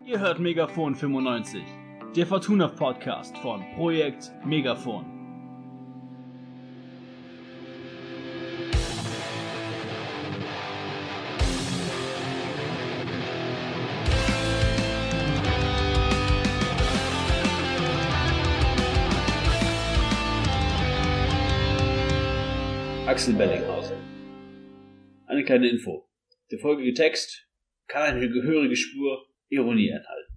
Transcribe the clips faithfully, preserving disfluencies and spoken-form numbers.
Ihr hört Megafon fünfundneunzig, der Fortuna-Podcast von Projekt Megafon. Axel Bellinghausen. Eine kleine Info. Der folgende Text kann eine gehörige Spur Ironie enthalten.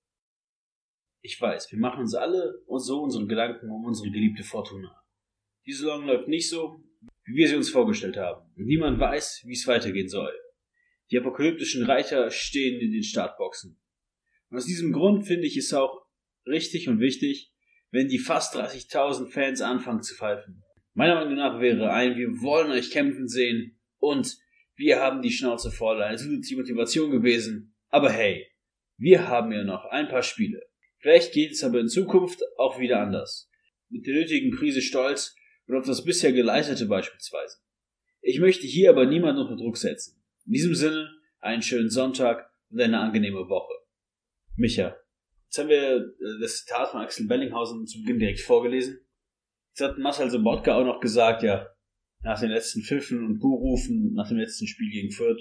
Ich weiß, wir machen uns alle und so unsere Gedanken um unsere geliebte Fortuna. Die Saison läuft nicht so, wie wir sie uns vorgestellt haben. Und niemand weiß, wie es weitergehen soll. Die apokalyptischen Reiter stehen in den Startboxen. Und aus diesem Grund finde ich es auch richtig und wichtig, wenn die fast dreißigtausend Fans anfangen zu pfeifen. Meiner Meinung nach wäre ein "Wir wollen euch kämpfen sehen" und "Wir haben die Schnauze voll" eine zusätzliche Motivation gewesen. Aber hey, wir haben ja noch ein paar Spiele. Vielleicht geht es aber in Zukunft auch wieder anders. Mit der nötigen Prise Stolz und auf das bisher Geleistete beispielsweise. Ich möchte hier aber niemanden unter Druck setzen. In diesem Sinne, einen schönen Sonntag und eine angenehme Woche. Micha, jetzt haben wir das Zitat von Axel Bellinghausen zu Beginn direkt vorgelesen. Jetzt hat Marcel Sobotka auch noch gesagt, ja, nach den letzten Pfiffen und Buhrufen, nach dem letzten Spiel gegen Fürth,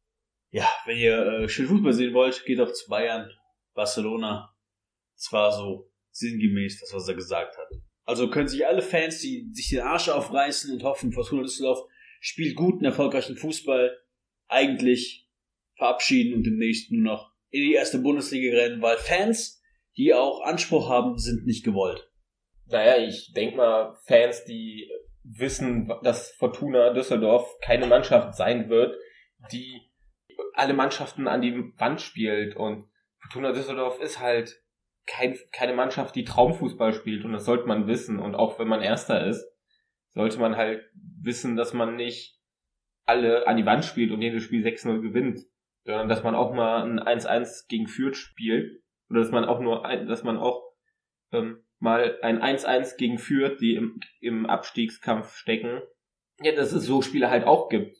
ja, wenn ihr äh, schön Fußball sehen wollt, geht doch zu Bayern, Barcelona. Das war so sinngemäß das, was er gesagt hat. Also können sich alle Fans, die sich den Arsch aufreißen und hoffen, Fortuna Düsseldorf spielt guten, erfolgreichen Fußball, eigentlich verabschieden und demnächst nur noch in die erste Bundesliga rennen, weil Fans, die auch Anspruch haben, sind nicht gewollt. Naja, ich denke mal, Fans, die wissen, dass Fortuna Düsseldorf keine Mannschaft sein wird, die alle Mannschaften an die Wand spielt, und Fortuna Düsseldorf ist halt kein, keine Mannschaft, die Traumfußball spielt, und das sollte man wissen. Und auch wenn man Erster ist, sollte man halt wissen, dass man nicht alle an die Wand spielt und jedes Spiel sechs null gewinnt, sondern dass man auch mal ein eins eins gegen Fürth spielt, oder dass man auch nur ein, dass man auch ähm, mal ein eins eins gegen Fürth, die im, im Abstiegskampf stecken, ja, dass es so Spiele halt auch gibt.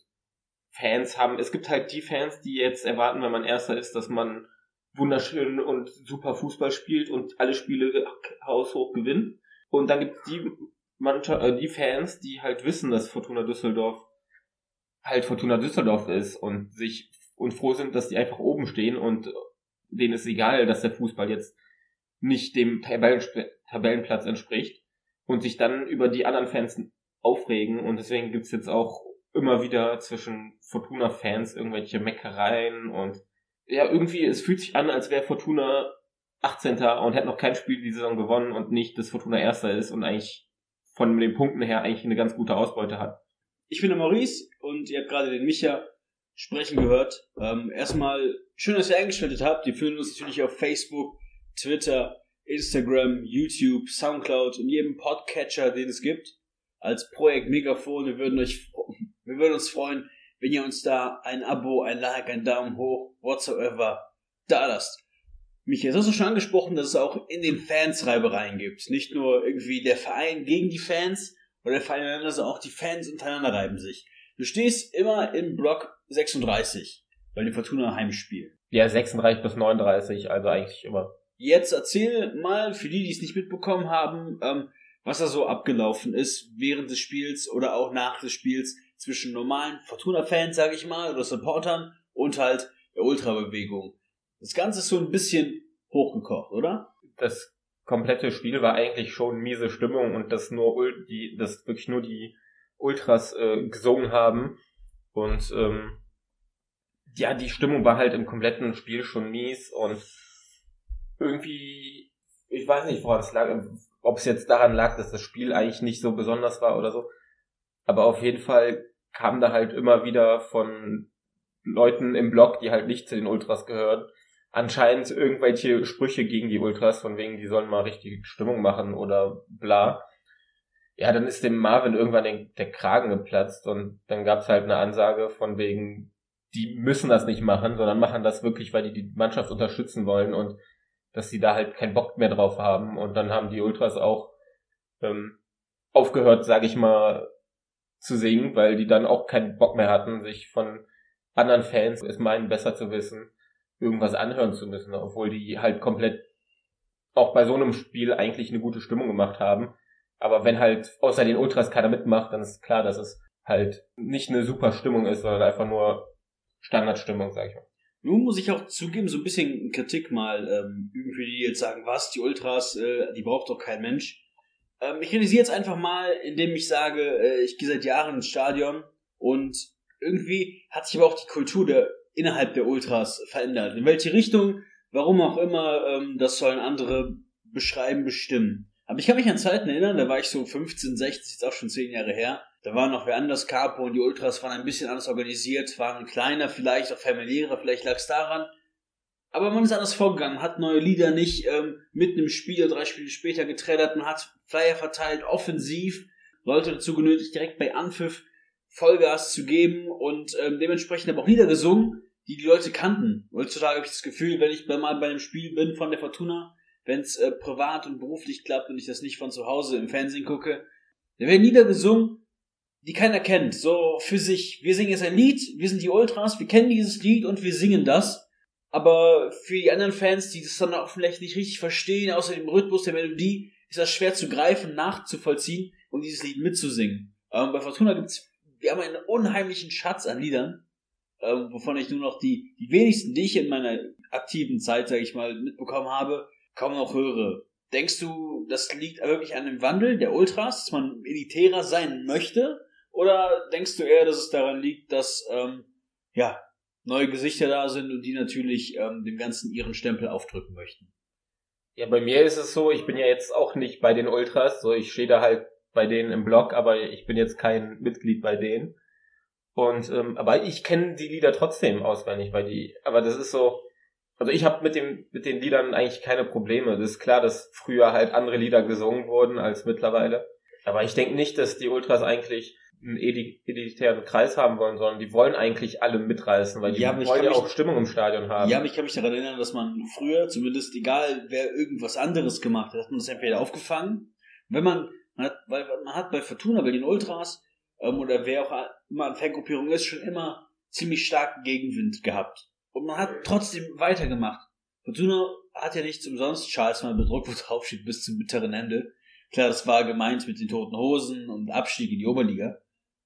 Fans haben, es gibt halt die Fans, die jetzt erwarten, wenn man Erster ist, dass man wunderschön und super Fußball spielt und alle Spiele haushoch gewinnt. Und dann gibt es die, äh, die Fans, die halt wissen, dass Fortuna Düsseldorf halt Fortuna Düsseldorf ist und sich und froh sind, dass die einfach oben stehen, und denen ist egal, dass der Fußball jetzt nicht dem Tabellen, Tabellenplatz entspricht, und sich dann über die anderen Fans aufregen. Und deswegen gibt's jetzt auch immer wieder zwischen Fortuna-Fans irgendwelche Meckereien, und ja, irgendwie, es fühlt sich an, als wäre Fortuna achtzehnter und hätte noch kein Spiel die Saison gewonnen und nicht, dass Fortuna Erster ist und eigentlich von den Punkten her eigentlich eine ganz gute Ausbeute hat. Ich bin der Maurice und ihr habt gerade den Micha sprechen gehört. Ähm, erstmal schön, dass ihr eingeschaltet habt. Wir fühlen uns natürlich auf Facebook, Twitter, Instagram, YouTube, Soundcloud und jedem Podcatcher, den es gibt, als Projekt Megafon. Wir würden euch, wir würden uns freuen, wenn ihr uns da ein Abo, ein Like, einen Daumen hoch, whatsoever, da lasst. Michael, jetzt hast du schon angesprochen, dass es auch in den Fans Reibereien gibt. Nicht nur irgendwie der Verein gegen die Fans oder der Verein untereinander, sondern auch die Fans untereinander reiben sich. Du stehst immer im Block sechsunddreißig, weil die Fortuna heimspielen. Ja, sechsunddreißig bis neununddreißig, also eigentlich immer. Jetzt erzähl mal, für die, die es nicht mitbekommen haben, ähm, was da so abgelaufen ist während des Spiels oder auch nach des Spiels zwischen normalen Fortuna-Fans, sag ich mal, oder Supportern und halt der Ultrabewegung. Das Ganze ist so ein bisschen hochgekocht, oder? Das komplette Spiel war eigentlich schon miese Stimmung, und dass nur die, dass wirklich nur die Ultras äh, gesungen haben, und ähm, ja, die Stimmung war halt im kompletten Spiel schon mies, und irgendwie, ich weiß nicht, woran es lag, ob es jetzt daran lag, dass das Spiel eigentlich nicht so besonders war oder so, aber auf jeden Fall kam da halt immer wieder von Leuten im Blog, die halt nicht zu den Ultras gehören, anscheinend irgendwelche Sprüche gegen die Ultras, von wegen, die sollen mal richtig Stimmung machen oder bla. Ja, dann ist dem Marvin irgendwann den, der Kragen geplatzt, und dann gab's halt eine Ansage von wegen, die müssen das nicht machen, sondern machen das wirklich, weil die die Mannschaft unterstützen wollen, und dass sie da halt keinen Bock mehr drauf haben. Und dann haben die Ultras auch ähm, aufgehört, sag ich mal, zu singen, weil die dann auch keinen Bock mehr hatten, sich von anderen Fans es meinen, besser zu wissen, irgendwas anhören zu müssen, obwohl die halt komplett auch bei so einem Spiel eigentlich eine gute Stimmung gemacht haben. Aber wenn halt außer den Ultras keiner mitmacht, dann ist klar, dass es halt nicht eine super Stimmung ist, sondern einfach nur Standardstimmung, sag ich mal. Nun muss ich auch zugeben, so ein bisschen Kritik mal ähm, üben für die, die jetzt sagen, was, die Ultras, äh, die braucht doch kein Mensch. Ähm, ich kritisiere jetzt einfach mal, indem ich sage, äh, ich gehe seit Jahren ins Stadion und irgendwie hat sich aber auch die Kultur der, innerhalb der Ultras verändert. In welche Richtung, warum auch immer, ähm, das sollen andere beschreiben, bestimmen. Aber ich kann mich an Zeiten erinnern, da war ich so fünfzehn, sechzehn, jetzt auch schon zehn Jahre her. Da war noch wer anders, Capo, und die Ultras waren ein bisschen anders organisiert, waren kleiner, vielleicht auch familiärer, vielleicht lag es daran. Aber man ist anders vorgegangen, hat neue Lieder nicht ähm, mitten im Spiel oder drei Spiele später geträllert, man hat Flyer verteilt, offensiv, Leute dazu genötigt, direkt bei Anpfiff Vollgas zu geben und ähm, dementsprechend aber auch Lieder gesungen, die die Leute kannten. Heutzutage habe ich das Gefühl, wenn ich mal bei einem Spiel bin von der Fortuna, wenn es äh, privat und beruflich klappt und ich das nicht von zu Hause im Fernsehen gucke, da werden Lieder gesungen, die keiner kennt, so für sich. Wir singen jetzt ein Lied, wir sind die Ultras, wir kennen dieses Lied und wir singen das. Aber für die anderen Fans, die das dann auch vielleicht nicht richtig verstehen, außer dem Rhythmus der Melodie, ist das schwer zu greifen, nachzuvollziehen und dieses Lied mitzusingen. Ähm, bei Fortuna gibt's, wir haben einen unheimlichen Schatz an Liedern, ähm, wovon ich nur noch die, die wenigsten, die ich in meiner aktiven Zeit, sage ich mal, mitbekommen habe, kaum noch höre. Denkst du, das liegt wirklich an dem Wandel der Ultras, dass man elitärer sein möchte? Oder denkst du eher, dass es daran liegt, dass ähm, ja neue Gesichter da sind und die natürlich ähm, dem Ganzen ihren Stempel aufdrücken möchten? Ja, bei mir ist es so, ich bin ja jetzt auch nicht bei den Ultras, so ich stehe da halt bei denen im Blog, aber ich bin jetzt kein Mitglied bei denen. Und ähm, aber ich kenne die Lieder trotzdem auswendig, weil die, aber das ist so, also ich habe mit dem mit den Liedern eigentlich keine Probleme. Das ist klar, dass früher halt andere Lieder gesungen wurden als mittlerweile. Aber ich denke nicht, dass die Ultras eigentlich einen elitären Kreis haben wollen, sondern die wollen eigentlich alle mitreißen, weil die ja, wollen ja auch Stimmung im Stadion haben. Ja, aber ich kann mich daran erinnern, dass man früher, zumindest egal wer irgendwas anderes gemacht hat, hat man das entweder aufgefangen. Wenn man, man hat, weil man hat bei Fortuna, bei den Ultras, ähm, oder wer auch immer an Fangruppierung ist, schon immer ziemlich starken Gegenwind gehabt. Und man hat trotzdem weitergemacht. Fortuna hat ja nichts umsonst Charles mal bedruckt, wo drauf steht, bis zum bitteren Ende. Klar, das war gemeint mit den Toten Hosen und Abstieg in die Oberliga.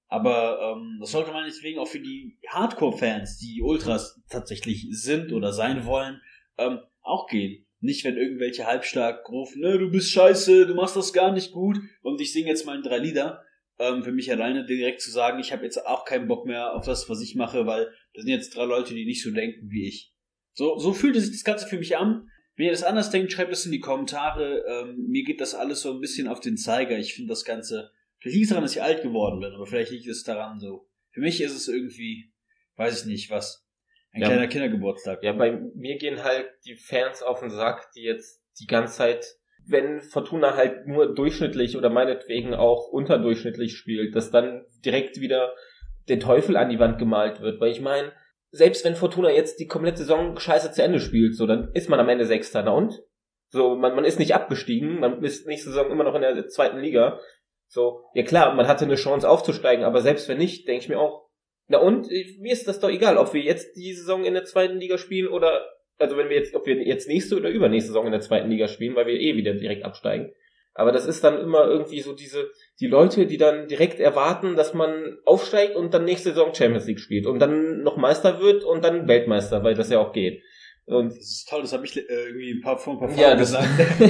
Aber ähm, das sollte man deswegen auch für die Hardcore-Fans, die Ultras tatsächlich sind oder sein wollen, ähm, auch gehen. Nicht, wenn irgendwelche halbstark rufen, ne, du bist scheiße, du machst das gar nicht gut und ich singe jetzt mal in drei Lieder. Ähm, für mich alleine direkt zu sagen, ich habe jetzt auch keinen Bock mehr auf das, was ich mache, weil das sind jetzt drei Leute, die nicht so denken wie ich. So, so fühlte sich das Ganze für mich an. Wenn ihr das anders denkt, schreibt es in die Kommentare. Ähm, mir geht das alles so ein bisschen auf den Zeiger. Ich finde das Ganze, vielleicht liegt es daran, dass ich alt geworden bin, aber vielleicht liegt es daran so. Für mich ist es irgendwie, weiß ich nicht, was. Ein ja, kleiner Kindergeburtstag. Ja, bei mir gehen halt die Fans auf den Sack, die jetzt die ganze Zeit, wenn Fortuna halt nur durchschnittlich oder meinetwegen auch unterdurchschnittlich spielt, dass dann direkt wieder der Teufel an die Wand gemalt wird. Weil ich meine, selbst wenn Fortuna jetzt die komplette Saison scheiße zu Ende spielt, so, dann ist man am Ende Sechster, na und? So, man, man ist nicht abgestiegen, man ist nächste Saison immer noch in der zweiten Liga. So, ja klar, man hatte eine Chance aufzusteigen, aber selbst wenn nicht, denke ich mir auch, na und, mir ist das doch egal, ob wir jetzt die Saison in der zweiten Liga spielen oder, also wenn wir jetzt, ob wir jetzt nächste oder übernächste Saison in der zweiten Liga spielen, weil wir eh wieder direkt absteigen. Aber das ist dann immer irgendwie so diese, die Leute, die dann direkt erwarten, dass man aufsteigt und dann nächste Saison Champions League spielt und dann noch Meister wird und dann Weltmeister, weil das ja auch geht. Und das ist toll, das habe ich äh, irgendwie ein paar, vor ein paar Folgen ja, gesagt.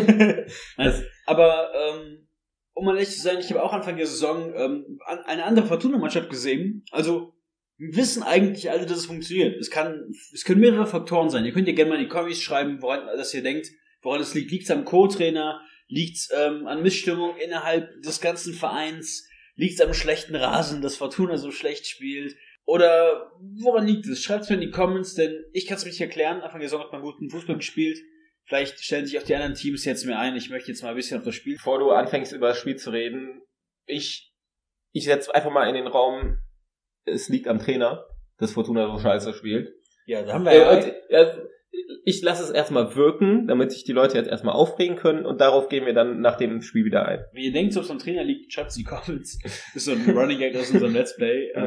das, aber, ähm, um mal ehrlich zu sein, ich habe auch Anfang der Saison ähm, eine andere Fortuna-Mannschaft gesehen. Also, wir wissen eigentlich alle, dass es funktioniert. Es kann, es können mehrere Faktoren sein. Ihr könnt ja gerne mal in die Kommis schreiben, woran, dass ihr denkt, woran es liegt. Liegt es am Co-Trainer? Liegt es ähm, an Missstimmung innerhalb des ganzen Vereins? Liegt es am schlechten Rasen, dass Fortuna so schlecht spielt? Oder woran liegt es? Schreibt es mir in die Comments, denn ich kann es mir nicht erklären. Anfang der Saison hat man guten Fußball gespielt. Vielleicht stellen sich auch die anderen Teams jetzt mehr ein. Ich möchte jetzt mal ein bisschen auf das Spiel. Bevor du anfängst, über das Spiel zu reden, ich, ich setze einfach mal in den Raum, es liegt am Trainer, dass Fortuna so scheiße spielt. Ja, da haben wir ja... Äh, äh, ich lasse es erstmal wirken, damit sich die Leute jetzt erstmal aufregen können und darauf gehen wir dann nach dem Spiel wieder ein. Wie ihr denkt, ob es am Trainer liegt, schreibt es in die Comments. Das ist so ein Running Gag aus unserem Let's Play. ähm,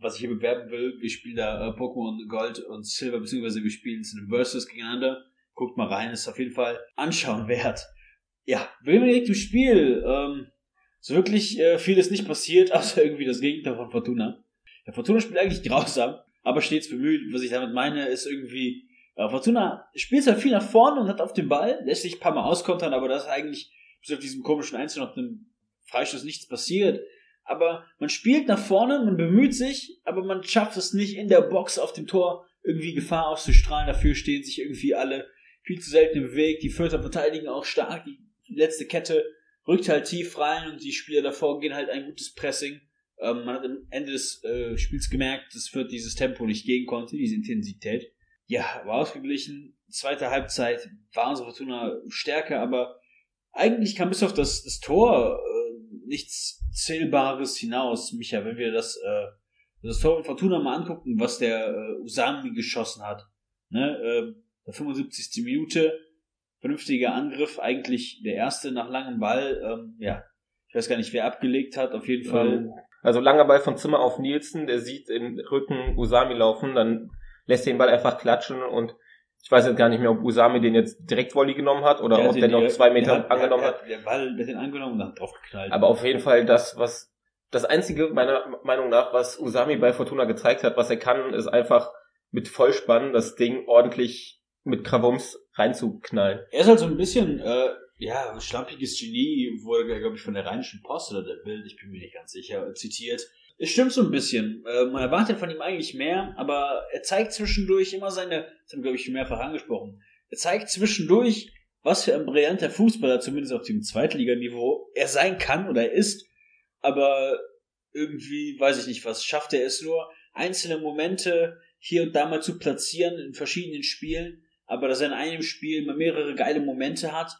was ich hier bewerben will. Wir spielen da äh, Pokémon Gold und Silber, beziehungsweise wir spielen es in einem Versus gegeneinander. Guckt mal rein, ist auf jeden Fall anschauen wert. Ja, wenn wir direkt im Spiel, ähm, so wirklich äh, viel ist nicht passiert, außer irgendwie das Gegenteil von Fortuna. Ja, Fortuna spielt eigentlich grausam, aber stets bemüht. Was ich damit meine, ist irgendwie, äh, Fortuna spielt halt viel nach vorne und hat auf den Ball, lässt sich ein paar Mal auskontern, aber das ist eigentlich, bis auf diesem komischen Einzel noch einem Freistoß nichts passiert. Aber man spielt nach vorne, man bemüht sich, aber man schafft es nicht, in der Box auf dem Tor irgendwie Gefahr auszustrahlen. Dafür stehen sich irgendwie alle viel zu selten im Weg. Die Fürther verteidigen auch stark. Die letzte Kette rückt halt tief rein und die Spieler davor gehen halt ein gutes Pressing. Ähm, man hat am Ende des äh, Spiels gemerkt, dass Fürth dieses Tempo nicht gehen konnte, diese Intensität. Ja, war ausgeglichen. Zweite Halbzeit war unsere Fortuna stärker, aber eigentlich kam bis auf das, das Tor äh, nichts Zählbares hinaus. Micha, wenn wir das, äh, das Tor von Fortuna mal angucken, was der äh, Usami geschossen hat. Ne, äh, der fünfundsiebzigste Minute, vernünftiger Angriff, eigentlich der erste nach langem Ball. Ähm, ja, ich weiß gar nicht, wer abgelegt hat, auf jeden Fall. Also langer Ball von Zimmer auf Nielsen, der sieht im Rücken Usami laufen, dann lässt er den Ball einfach klatschen und ich weiß jetzt gar nicht mehr, ob Usami den jetzt direkt Volley genommen hat oder der ob der noch zwei Meter der, angenommen der, hat. Der Ball, der hat den angenommen und hat drauf geknallt. Aber auf jeden Fall das, was das Einzige meiner Meinung nach, was Usami bei Fortuna gezeigt hat, was er kann, ist einfach mit Vollspann das Ding ordentlich mit Krawums reinzuknallen. Er ist halt so ein bisschen, äh, ja, ein schlampiges Genie, wurde, glaube ich, von der Rheinischen Post oder der Bild, ich bin mir nicht ganz sicher, zitiert. Es stimmt so ein bisschen. Äh, man erwartet von ihm eigentlich mehr, aber er zeigt zwischendurch immer seine, das haben wir, glaube ich, schon mehrfach angesprochen, er zeigt zwischendurch, was für ein brillanter Fußballer, zumindest auf dem Zweitliganiveau, er sein kann oder er ist, aber irgendwie, weiß ich nicht was, schafft er es nur, einzelne Momente hier und da mal zu platzieren in verschiedenen Spielen, aber dass er in einem Spiel mal mehrere geile Momente hat,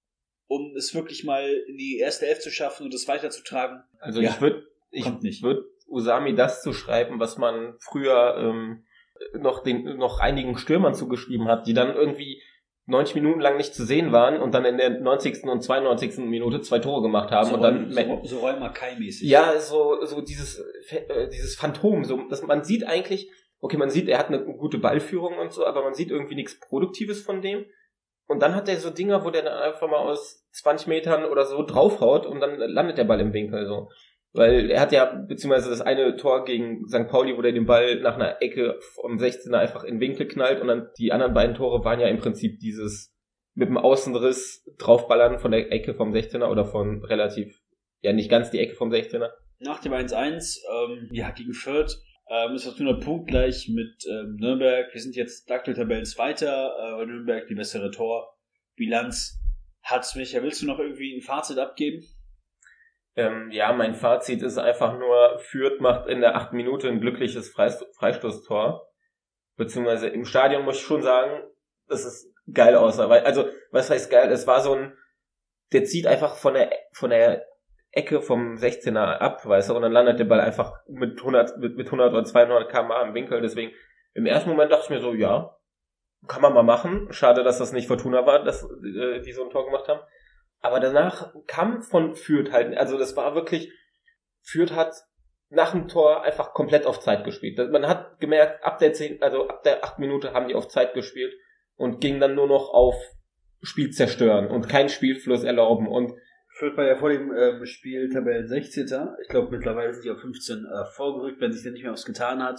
um es wirklich mal in die erste Elf zu schaffen und es weiterzutragen. Also ja, ich würde ich würde Usami das zuschreiben, was man früher ähm, noch den noch einigen Stürmern zugeschrieben hat, die dann irgendwie neunzig Minuten lang nicht zu sehen waren und dann in der neunzigsten und zweiundneunzigsten Minute zwei Tore gemacht haben. So und dann so, so Räumer Kai-mäßig. Ja, so so dieses äh, dieses Phantom, so dass man sieht eigentlich, okay, man sieht, er hat eine gute Ballführung und so, aber man sieht irgendwie nichts Produktives von dem. Und dann hat er so Dinger, wo der dann einfach mal aus zwanzig Metern oder so draufhaut und dann landet der Ball im Winkel so. Weil er hat ja, beziehungsweise das eine Tor gegen Sankt Pauli, wo der den Ball nach einer Ecke vom sechzehner einfach in den Winkel knallt und dann die anderen beiden Tore waren ja im Prinzip dieses mit dem Außenriss draufballern von der Ecke vom sechzehner oder von relativ, ja nicht ganz die Ecke vom sechzehner. Nach dem eins eins, ähm, ja, gegen Fürth, ähm, ist Fortuna punktgleich mit ähm, Nürnberg. Wir sind jetzt aktuell Tabellenzweiter, äh, weil Nürnberg die bessere Torbilanz hat. Micha, willst du noch irgendwie ein Fazit abgeben? Ähm, ja, mein Fazit ist einfach nur, Fürth macht in der achten Minute ein glückliches Freist- Freistoßtor. Beziehungsweise im Stadion muss ich schon sagen, dass es geil aussah. Weil, also, was heißt geil? Es war so ein, der zieht einfach von der, von der Ecke vom sechzehner ab, weißt du, und dann landet der Ball einfach mit hundert, mit, mit hundert oder zweihundert Kilometer pro Stunde im Winkel. Deswegen, im ersten Moment dachte ich mir so, ja, kann man mal machen. Schade, dass das nicht Fortuna war, dass äh, die so ein Tor gemacht haben. Aber danach kam von Fürth halt, also das war wirklich, Fürth hat nach dem Tor einfach komplett auf Zeit gespielt. Man hat gemerkt, ab der zehn, also ab der acht Minute haben die auf Zeit gespielt und ging dann nur noch auf Spiel zerstören und keinen Spielfluss erlauben. Und Fürth war ja vor dem ähm, Spiel Tabellen sechzehnter Ich glaube, mittlerweile sind die auf fünfzehn äh, vorgerückt, wenn sich da nicht mehr was getan hat.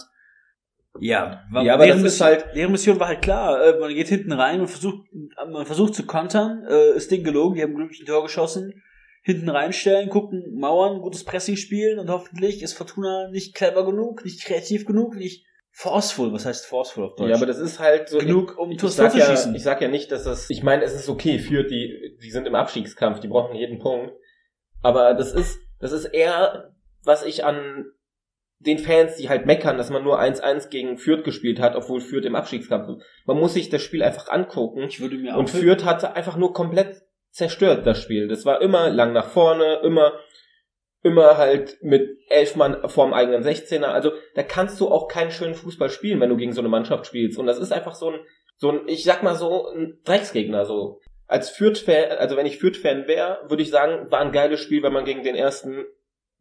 Ja, war, ja, aber das ist halt, deren Mission war halt klar, äh, man geht hinten rein, man versucht, man versucht zu kontern, äh, ist Ding gelogen, die haben glücklich ein Tor geschossen, hinten reinstellen, gucken, mauern, gutes Pressing spielen und hoffentlich ist Fortuna nicht clever genug, nicht kreativ genug, nicht forceful, was heißt forceful auf Deutsch? Ja, aber das ist halt so genug, um Tor zu ja, schießen. Ich sag ja nicht, dass das, ich meine, es ist okay, Fürth, die, die sind im Abstiegskampf, die brauchen jeden Punkt, aber das ist, das ist eher, was ich an den Fans, die halt meckern, dass man nur eins eins gegen Fürth gespielt hat, obwohl Fürth im Abstiegskampf ist. Man muss sich das Spiel einfach angucken. Ich würde mir auch und Fürth hatte einfach nur komplett zerstört, das Spiel. Das war immer lang nach vorne, immer, immer halt mit elf Mann vorm eigenen sechzehner. Also, da kannst du auch keinen schönen Fußball spielen, wenn du gegen so eine Mannschaft spielst. Und das ist einfach so ein, so ein, ich sag mal so, ein Drecksgegner, so. Als Fürth-Fan, also wenn ich Fürth-Fan wäre, würde ich sagen, war ein geiles Spiel, wenn man gegen den ersten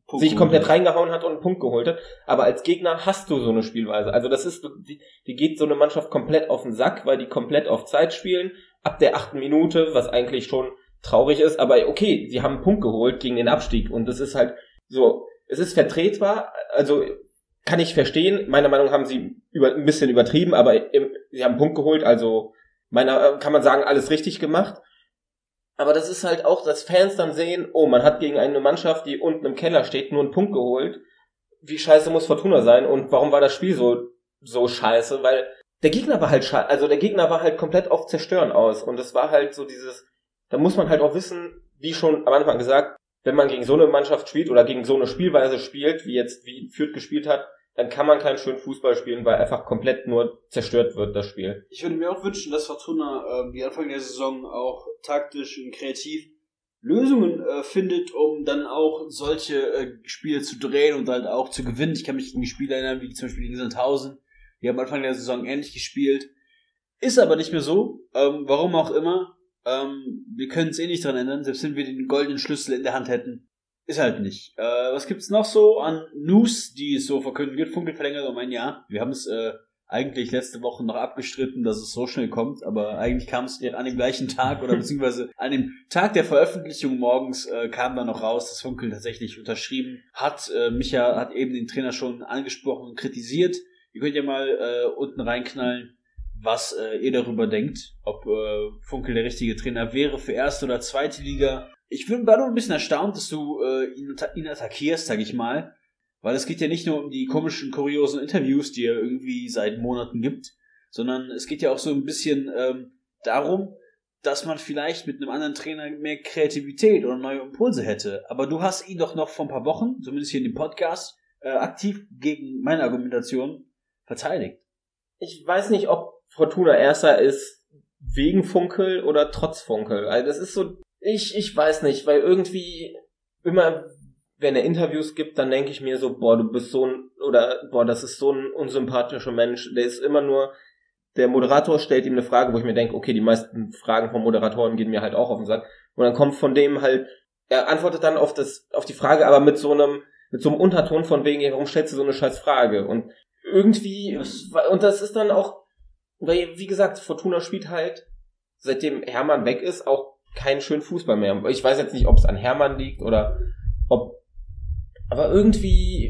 Punkt sich komplett hat. reingehauen hat und einen Punkt geholt hat. Aber als Gegner hast du so eine Spielweise. Also das ist, die, die geht so eine Mannschaft komplett auf den Sack, weil die komplett auf Zeit spielen. Ab der achten Minute, was eigentlich schon traurig ist. Aber okay, sie haben einen Punkt geholt gegen den Abstieg. Und das ist halt so, es ist vertretbar. Also kann ich verstehen. Meiner Meinung nach haben sie über, ein bisschen übertrieben, aber im, sie haben einen Punkt geholt. Also meiner, kann man sagen, alles richtig gemacht. Aber das ist halt auch, dass Fans dann sehen, oh, man hat gegen eine Mannschaft, die unten im Keller steht, nur einen Punkt geholt. Wie scheiße muss Fortuna sein und warum war das Spiel so so scheiße? Weil der Gegner war halt scheiße, also der Gegner war halt komplett auf Zerstören aus. Und es war halt so dieses, da muss man halt auch wissen, wie schon am Anfang gesagt, wenn man gegen so eine Mannschaft spielt oder gegen so eine Spielweise spielt, wie jetzt wie Fürth gespielt hat, dann kann man keinen schönen Fußball spielen, weil einfach komplett nur zerstört wird, das Spiel. Ich würde mir auch wünschen, dass Fortuna äh, wie Anfang der Saison auch taktisch und kreativ Lösungen äh, findet, um dann auch solche äh, Spiele zu drehen und halt auch zu gewinnen. Ich kann mich an die Spiele erinnern, wie zum Beispiel gegen Sandhausen. Die haben Anfang der Saison ähnlich gespielt. Ist aber nicht mehr so. Ähm, warum auch immer. Ähm, wir können es eh nicht dran ändern, selbst wenn wir den goldenen Schlüssel in der Hand hätten. Ist halt nicht. Äh, was gibt's noch so an News, die es so verkünden wird? Funkel verlängert um ein Jahr. Wir haben es äh, eigentlich letzte Woche noch abgestritten, dass es so schnell kommt, aber eigentlich kam es an dem gleichen Tag oder beziehungsweise an dem Tag der Veröffentlichung morgens äh, kam dann noch raus, dass Funkel tatsächlich unterschrieben hat. Äh, Micha hat eben den Trainer schon angesprochen und kritisiert. Ihr könnt ja mal äh, unten reinknallen, was äh, ihr darüber denkt, ob äh, Funkel der richtige Trainer wäre für erste oder zweite Liga. Ich bin, war nur ein bisschen erstaunt, dass du äh, ihn, ihn attackierst, sag ich mal. Weil es geht ja nicht nur um die komischen, kuriosen Interviews, die er irgendwie seit Monaten gibt, sondern es geht ja auch so ein bisschen ähm, darum, dass man vielleicht mit einem anderen Trainer mehr Kreativität oder neue Impulse hätte. Aber du hast ihn doch noch vor ein paar Wochen, zumindest hier in dem Podcast, äh, aktiv gegen meine Argumentation verteidigt. Ich weiß nicht, ob Fortuna Erster ist wegen Funkel oder trotz Funkel. Also das ist so... Ich, ich weiß nicht, weil irgendwie immer, wenn er Interviews gibt, dann denke ich mir so, boah, du bist so ein, oder boah, das ist so ein unsympathischer Mensch. Der ist immer nur, der Moderator stellt ihm eine Frage, wo ich mir denke, okay, die meisten Fragen von Moderatoren gehen mir halt auch auf den Sack. Und dann kommt von dem halt, er antwortet dann auf das, auf die Frage, aber mit so einem, mit so einem Unterton von wegen, warum stellst du so eine scheiß Frage? Und irgendwie, und das ist dann auch, weil, wie gesagt, Fortuna spielt halt, seitdem Hermann weg ist, auch keinen schönen Fußball mehr. Ich weiß jetzt nicht, ob es an Hermann liegt oder ob, aber irgendwie,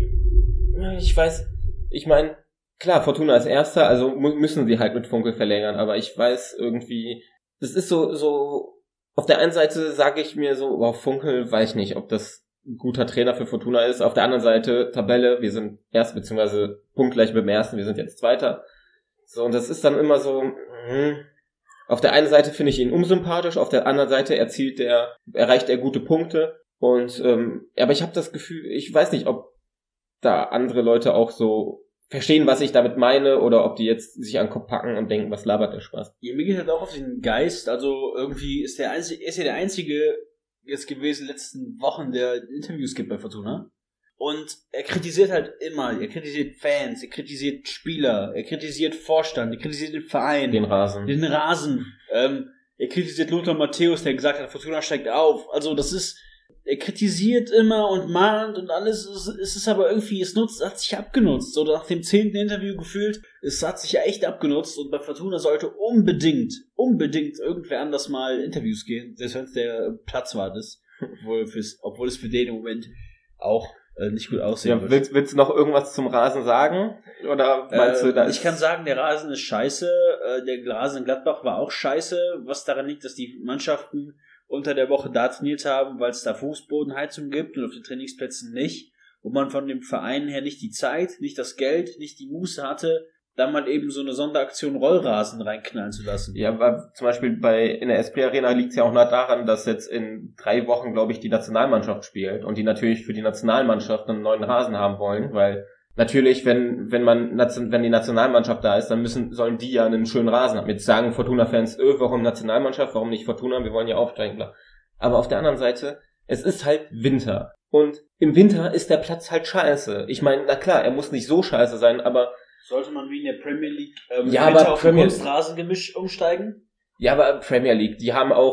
ich weiß, ich meine, klar, Fortuna ist Erster, also müssen sie halt mit Funkel verlängern, aber ich weiß irgendwie, das ist so, so, auf der einen Seite sage ich mir so, wow, Funkel, weiß ich nicht, ob das ein guter Trainer für Fortuna ist, auf der anderen Seite, Tabelle, wir sind Erst, beziehungsweise punktgleich mit dem Ersten, wir sind jetzt Zweiter, so, und das ist dann immer so, hm, auf der einen Seite finde ich ihn unsympathisch, auf der anderen Seite erzielt er, erreicht er gute Punkte. Und ähm, aber ich habe das Gefühl, ich weiß nicht, ob da andere Leute auch so verstehen, was ich damit meine, oder ob die jetzt sich an den Kopf packen und denken, was labert der Spaß. Ja, mir geht halt auch auf den Geist. Also irgendwie ist der einzige, ist ja der einzige jetzt gewesen in den letzten Wochen, der Interviews gibt bei Fortuna. Und er kritisiert halt immer, er kritisiert Fans, er kritisiert Spieler, er kritisiert Vorstand, er kritisiert den Verein. Den Rasen. Den Rasen. Ähm, er kritisiert Lothar Matthäus, der gesagt hat, Fortuna steigt auf. Also das ist, er kritisiert immer und mahnt und alles. Es, es ist aber irgendwie, es nutzt, hat sich abgenutzt. So nach dem zehnten Interview gefühlt, es hat sich ja echt abgenutzt. Und bei Fortuna sollte unbedingt, unbedingt irgendwer anders mal Interviews gehen, selbst wenn es der Platzwart ist. Obwohl, fürs, obwohl es für den im Moment auch nicht gut aussehen ja, willst, willst du noch irgendwas zum Rasen sagen? Oder meinst äh, du, da ich kann sagen, der Rasen ist scheiße. Äh, der Rasen in Gladbach war auch scheiße. Was daran liegt, dass die Mannschaften unter der Woche da trainiert haben, weil es da Fußbodenheizung gibt und auf den Trainingsplätzen nicht. Und man von dem Verein her nicht die Zeit, nicht das Geld, nicht die Muße hatte, da mal eben so eine Sonderaktion Rollrasen reinknallen zu lassen. Ja, weil zum Beispiel bei in der S P Arena liegt es ja auch nah daran, dass jetzt in drei Wochen, glaube ich, die Nationalmannschaft spielt und die natürlich für die Nationalmannschaft einen neuen Rasen haben wollen, weil natürlich, wenn wenn man wenn die Nationalmannschaft da ist, dann müssen sollen die ja einen schönen Rasen haben. Jetzt sagen Fortuna-Fans, öh, warum Nationalmannschaft, warum nicht Fortuna, wir wollen ja aufsteigen, klar. Aber auf der anderen Seite, es ist halt Winter und im Winter ist der Platz halt scheiße. Ich meine, na klar, er muss nicht so scheiße sein, aber sollte man wie in der Premier League ähm, ja, aber auf Premier Kunstrasenggemisch umsteigen? Ja, aber Premier League, die haben auch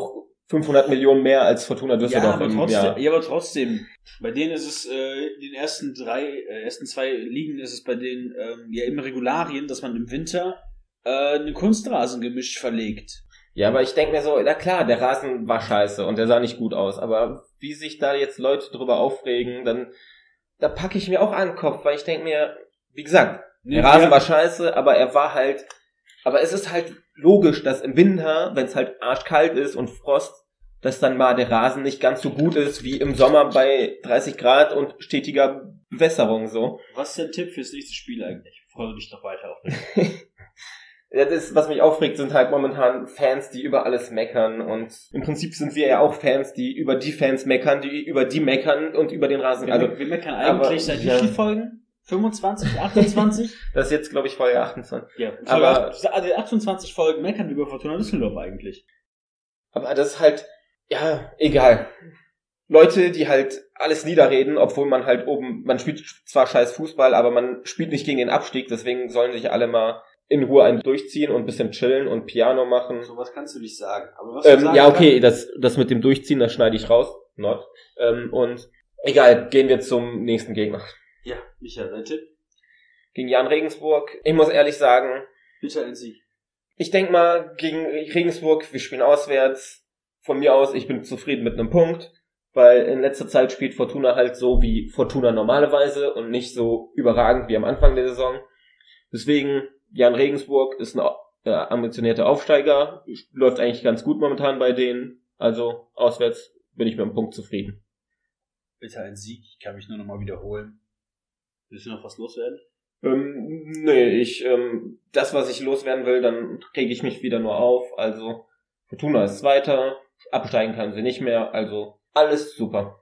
fünfhundert Millionen mehr als Fortuna Ja, Düsseldorf aber im trotzdem, Jahr. ja, aber trotzdem. Bei denen ist es, äh, in den ersten drei, äh, ersten zwei Ligen ist es bei denen ähm, ja immer Regularien, dass man im Winter äh, einen Kunstrasengemisch verlegt. Ja, aber ich denke mir so, na klar, der Rasen war scheiße und der sah nicht gut aus, aber wie sich da jetzt Leute drüber aufregen, dann da packe ich mir auch an den Kopf, weil ich denke mir, wie gesagt, der Ja, Rasen ja. war scheiße, aber er war halt, aber es ist halt logisch, dass im Winter, wenn es halt arschkalt ist und Frost, dass dann mal der Rasen nicht ganz so gut ist wie im Sommer bei dreißig Grad und stetiger Bewässerung so. Was ist dein Tipp fürs nächste Spiel eigentlich, bevor du dich noch weiter aufregst? Ja, das, was mich aufregt, sind halt momentan Fans, die über alles meckern und im Prinzip sind wir ja auch Fans, die über die Fans meckern, die über die meckern und über den Rasen. Wir, Also wir meckern eigentlich aber, seit wie ja. vielen Folgen? fünfundzwanzig, achtundzwanzig? Das ist jetzt, glaube ich, Folge achtundzwanzig. Ja, Aber- also achtundzwanzig Folgen meckern wir über Fortuna Düsseldorf eigentlich. Aber das ist halt, ja, egal. Leute, die halt alles niederreden, obwohl man halt oben, man spielt zwar scheiß Fußball, aber man spielt nicht gegen den Abstieg, deswegen sollen sich alle mal in Ruhe einen durchziehen und ein bisschen chillen und Piano machen. Sowas kannst du nicht sagen. Aber was du Ähm, sagen ja, okay, kannst- das, das mit dem Durchziehen, das schneide ich raus. Not. Ähm, und egal, gehen wir zum nächsten Gegner. Ja, Michael, dein Tipp? Gegen Jan Regensburg. Ich muss ehrlich sagen, Bitte ein Sieg. ich denk mal, gegen Regensburg, wir spielen auswärts. Von mir aus, ich bin zufrieden mit einem Punkt, weil in letzter Zeit spielt Fortuna halt so wie Fortuna normalerweise und nicht so überragend wie am Anfang der Saison. Deswegen, Jan Regensburg ist ein äh, ambitionierter Aufsteiger, läuft eigentlich ganz gut momentan bei denen. Also auswärts bin ich mit dem Punkt zufrieden. Bitte ein Sieg. Ich kann mich nur noch mal wiederholen. Willst du noch was loswerden? Ähm, nee, ich, ähm, das, was ich loswerden will, dann rege ich mich wieder nur auf. Also, Fortuna ist Zweiter, absteigen kann sie nicht mehr, also alles super.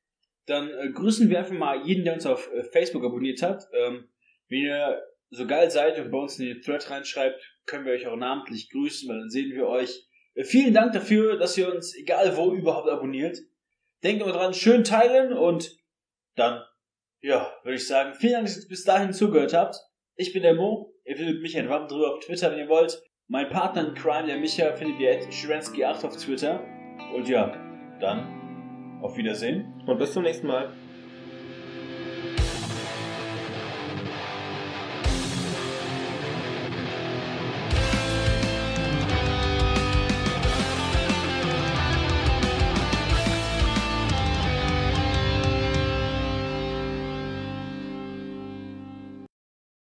Dann äh, grüßen wir einfach mal jeden, der uns auf äh, Facebook abonniert hat. Ähm, wenn ihr so geil seid und bei uns in den Thread reinschreibt, können wir euch auch namentlich grüßen, weil dann sehen wir euch. Äh, vielen Dank dafür, dass ihr uns, egal wo, überhaupt abonniert. Denkt immer dran, schön teilen und dann, ja, würde ich sagen, vielen Dank, dass ihr bis dahin zugehört habt. Ich bin der Mo, ihr findet mich ein Wappen drüber auf Twitter, wenn ihr wollt. Mein Partner in Crime, der Micha, findet ihr at Schirensky acht auf Twitter. Und ja, dann auf Wiedersehen. Und bis zum nächsten Mal.